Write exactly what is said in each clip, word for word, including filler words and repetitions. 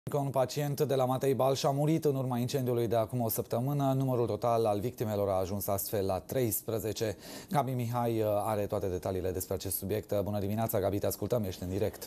Că un pacient de la Matei Balș a murit în urma incendiului de acum o săptămână. Numărul total al victimelor a ajuns astfel la treisprezece. Gabi Mihai are toate detaliile despre acest subiect. Bună dimineața, Gabi, te ascultăm, ești în direct.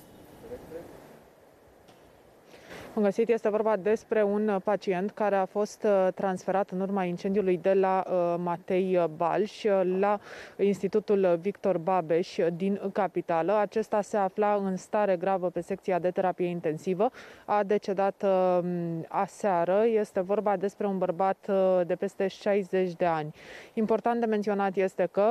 Am găsit, este vorba despre un pacient care a fost transferat în urma incendiului de la Matei Balș la Institutul Victor Babeș din capitală. Acesta se afla în stare gravă pe secția de terapie intensivă. A decedat aseară. Este vorba despre un bărbat de peste șaizeci de ani. Important de menționat este că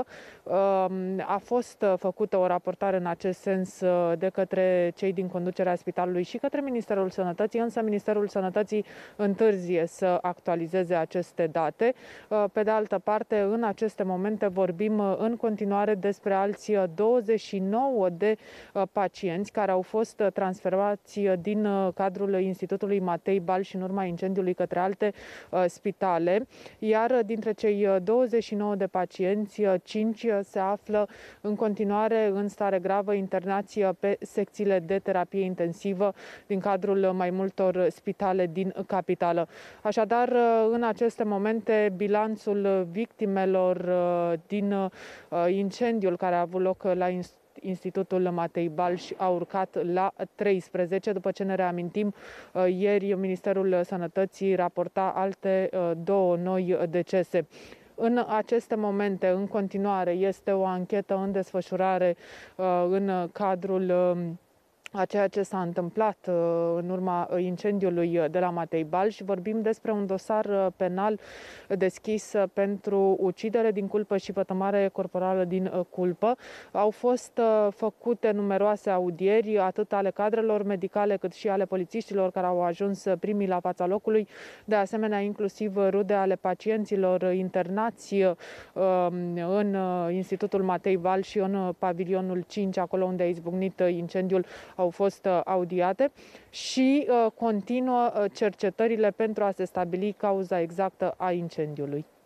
a fost făcută o raportare în acest sens de către cei din conducerea spitalului și către Ministerul Sănătății, însă Ministerul Sănătății întârzie să actualizeze aceste date. Pe de altă parte, în aceste momente vorbim în continuare despre alți douăzeci și nouă de pacienți care au fost transferați din cadrul Institutului Matei Balș în urma incendiului către alte spitale, iar dintre cei douăzeci și nouă de pacienți, cinci se află în continuare în stare gravă, internați pe secțiile de terapie intensivă din cadrul mai multor spitale din capitală. Așadar, în aceste momente, bilanțul victimelor din incendiul care a avut loc la Institutul Matei Balș a urcat la treisprezece. După ce ne reamintim, ieri Ministerul Sănătății raporta alte două noi decese. În aceste momente, în continuare, este o anchetă în desfășurare în cadrul a ceea ce s-a întâmplat în urma incendiului de la Matei Balș. Vorbim despre un dosar penal deschis pentru ucidere din culpă și vătămare corporală din culpă. Au fost făcute numeroase audieri, atât ale cadrelor medicale cât și ale polițiștilor care au ajuns primii la fața locului, de asemenea inclusiv rude ale pacienților internați în Institutul Matei Balș și în pavilionul cinci, acolo unde a izbucnit incendiul, au fost audiate și uh, continuă cercetările pentru a se stabili cauza exactă a incendiului.